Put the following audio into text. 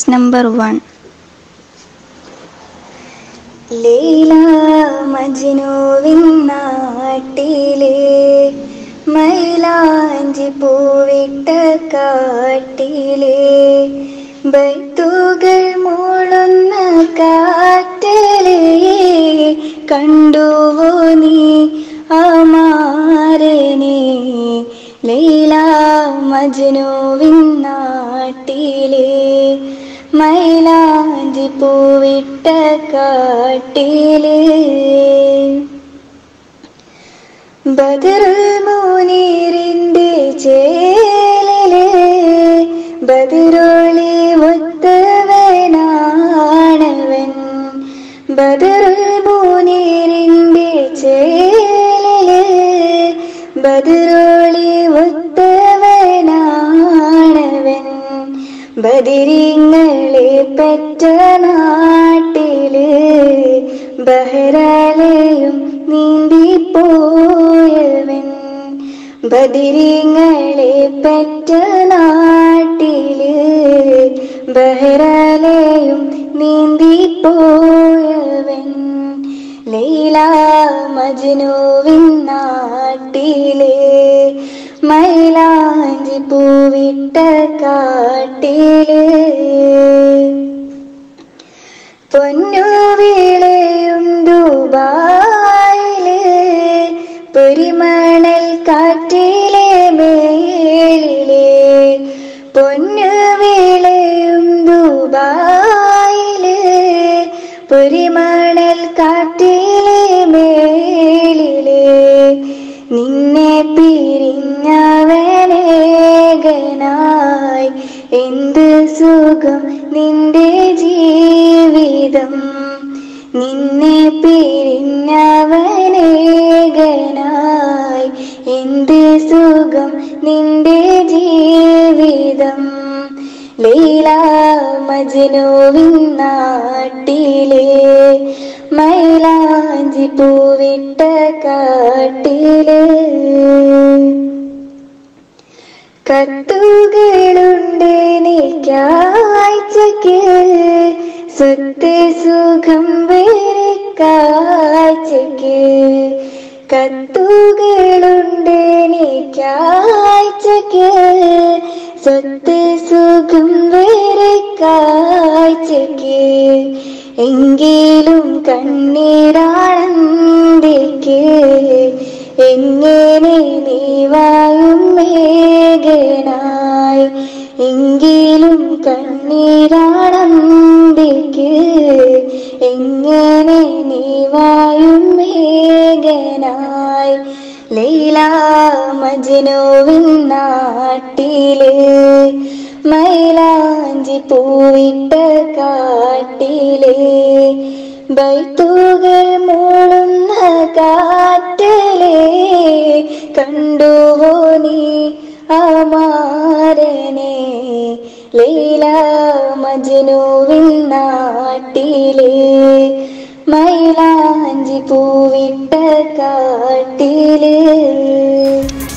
number 1. Laila മജ്നുവിൻ നാട്ടിലെ മൈലാഞ്ചി പൂവിട്ട കാട്ടിലെ ബൈത്തുകൾ മൂളുന്ന കാറ്റിലെ കണ്ടുവോ നീ അമാരനെ ലൈല മജ്നുവിൻ നാട്ടിലെ മൈലാഞ്ചി പൂവിട്ട കാട്ടിലെ ബദറുൽ മുനീറിന്റെ ചേലിലെ ബദറൊളി ഒത്തവനാണവൻ ബദറുൽ മുനീറിന്റെ ചേലിലെ ബദറൊളി ഒത്തവനാണവൻ ബദരീങ്ങളെ പെറ്റ നാട്ടില് ബഹ്റലയും നീന്തിപ്പോയവൻ ബദരീങ്ങളെ പെറ്റ നാട്ടില് ബഹ്റലയും നീന്തിപ്പോയവൻ ലൈല മജ്നുവിൻ നാട്ടിലെ മൈലാഞ്ചി പൂവിട്ട കാട്ടിലെ പൊന്നു വിളയും ദുബായിലെ പൊരിമണൽ കാറ്റിലെ മേലിലെ പൊന്നു വിളയും ദുബായിലെ പൊരിമണൽ കാറ്റിലെ മേലിലെ നിന്നെ പിരിഞ്ഞവനേകനായി എന്ത് സുഖം നിന്റെ ജീവിതം നിന്നെ പിരിഞ്ഞവനേകനായി എന്ത് സുഖം നിന്റെ ജീവിതം ലൈല മജ്നുവിൻ നാട്ടിലെ മൈലാഞ്ചി പൂവിട്ട കാട്ടിലെ കത്തുകളുണ്ടെനിക്കാഴ്ചക്ക് സ്വത്ത് സുഖം വേറെ കാഴ്ചക്ക് കത്തുകളുണ്ടെനിക്കാഴ്ചക്ക് സ്വത്ത് സുഖം വേറെ കാഴ്ചക്ക് എങ്കിലും കണ്ണീരാണെന്തേക്ക് എങ്ങനെ നീ വായും മേഘനായി എങ്കിലും കണ്ണീരാണെന്തേക്ക് എങ്ങനെ നീ വായും മേഘനായി ലൈല മജ്നുവിൻ നാട്ടിലെ മൈലാഞ്ചി പൂവിട്ട കാട്ടിലെ ബൈത്തുകൾ മൂളുന്ന കാറ്റിലെ കണ്ടുവോ നീ അമാരനെ ലൈല മജ്നുവിൻ നാട്ടിലെ മൈലാഞ്ചി പൂവിട്ട കാട്ടിലെ